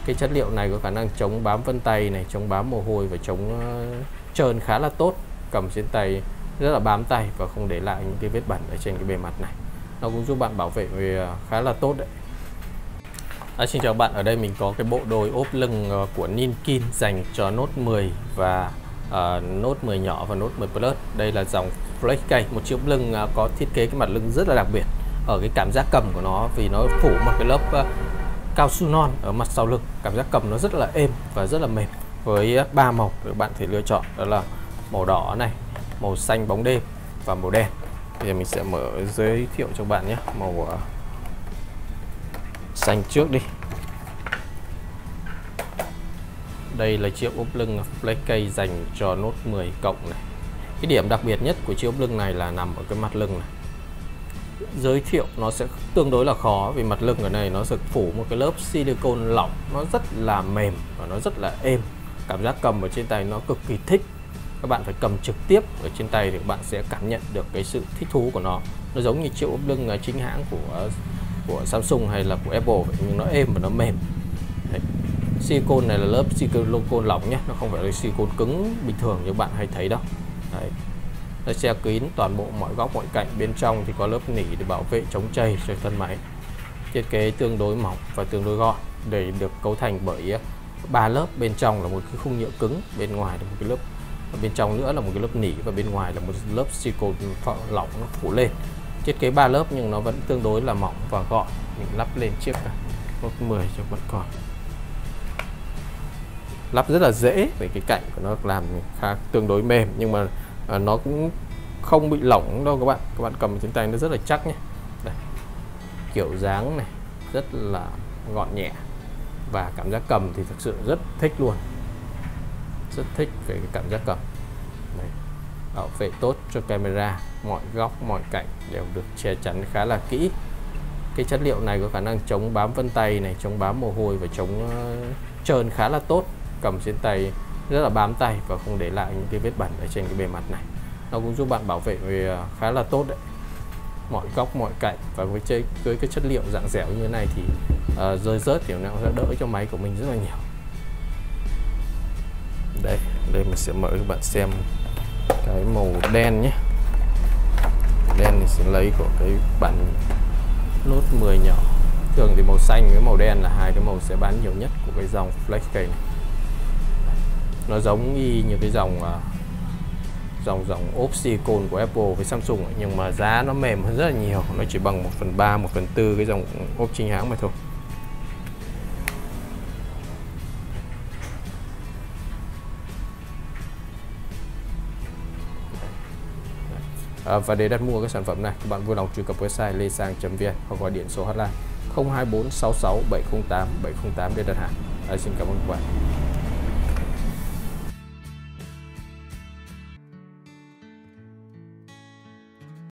Cái chất liệu này có khả năng chống bám vân tay này, chống bám mồ hôi và chống trơn khá là tốt. Cầm trên tay rất là bám tay và không để lại những cái vết bẩn ở trên cái bề mặt này. Nó cũng giúp bạn bảo vệ khá là tốt đấy. Xin chào bạn, ở đây mình có cái bộ đôi ốp lưng của Ninkin dành cho Note 10 và Note 10 nhỏ và Note 10 Plus. Đây là dòng Flex Case, một chiếc ốp lưng có thiết kế cái mặt lưng rất là đặc biệt ở cái cảm giác cầm của nó, vì nó phủ một cái lớp cao su non ở mặt sau lưng. Cảm giác cầm nó rất là êm và rất là mềm, với 3 màu các bạn thể lựa chọn, đó là màu đỏ này, màu xanh bóng đêm và màu đen. Bây giờ mình sẽ mở giới thiệu cho bạn nhé. Màu xanh trước đi. Đây là chiếc ốp lưng Flex Case dành cho Note 10 cộng này. Cái điểm đặc biệt nhất của chiếc ốp lưng này là nằm ở cái mặt lưng này. Giới thiệu nó sẽ tương đối là khó, vì mặt lưng ở này nó sẽ phủ một cái lớp silicone lỏng, nó rất là mềm và nó rất là êm. Cảm giác cầm ở trên tay nó cực kỳ thích. Các bạn phải cầm trực tiếp ở trên tay thì các bạn sẽ cảm nhận được cái sự thích thú của nó. Nó giống như chiếc ốp lưng chính hãng của Samsung hay là của Apple vậy, nhưng nó êm và nó mềm. Đấy. Silicone này là lớp silicone lỏng nhé, nó không phải là silicone cứng bình thường như bạn hay thấy đâu. Đấy. Nó che kín toàn bộ mọi góc mọi cạnh. Bên trong thì có lớp nỉ để bảo vệ chống chày cho thân máy. Thiết kế tương đối mỏng và tương đối gọn, để được cấu thành bởi 3 lớp. Bên trong là một cái khung nhựa cứng, bên ngoài là một cái lớp, bên trong nữa là một cái lớp nỉ, và bên ngoài là một lớp silicone lỏng nó phủ lên. Thiết kế 3 lớp nhưng nó vẫn tương đối là mỏng và gọn. Mình lắp lên chiếc Note 10 cho bạn coi. Lắp rất là dễ, vì cái cạnh của nó làm khá tương đối mềm, nhưng mà nó cũng không bị lỏng đâu các bạn. Các bạn cầm trên tay nó rất là chắc nhé. Đây. Kiểu dáng này rất là gọn nhẹ, và cảm giác cầm thì thực sự rất thích luôn. Rất thích về cái cảm giác cầm. Đây. Bảo vệ tốt cho camera, mọi góc mọi cạnh đều được che chắn khá là kỹ. Cái chất liệu này có khả năng chống bám vân tay này, chống bám mồ hôi và chống trơn khá là tốt. Cầm trên tay rất là bám tay và không để lại những cái vết bẩn ở trên cái bề mặt này. Nó cũng giúp bạn bảo vệ khá là tốt đấy, mọi góc mọi cạnh. Và với cái chất liệu dạng dẻo như thế này thì rơi rớt thì nó sẽ đỡ cho máy của mình rất là nhiều. Đây mình sẽ mở cho bạn xem cái màu đen nhé. Đen thì sẽ lấy của cái bản Note 10 nhỏ. Thường thì màu xanh với màu đen là hai cái màu sẽ bán nhiều nhất của cái dòng Flex Case này. Nó giống y như cái dòng ốp silicone của Apple với Samsung ấy, nhưng mà giá nó mềm hơn rất là nhiều. Nó chỉ bằng 1/3, 1/4 cái dòng ốp chính hãng mà thôi. Và để đặt mua cái sản phẩm này, các bạn vui lòng truy cập website lesang.vn hoặc gọi điện số hotline 02466 708 708 để đặt hàng. Xin cảm ơn các bạn.